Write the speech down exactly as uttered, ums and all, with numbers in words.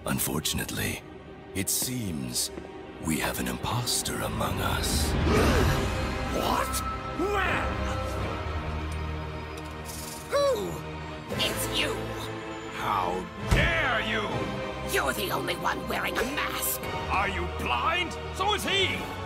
Unfortunately, it seems we have an imposter among us. What? Where? Who? It's you! How dare you! You're the only one wearing a mask! Are you blind? So is he!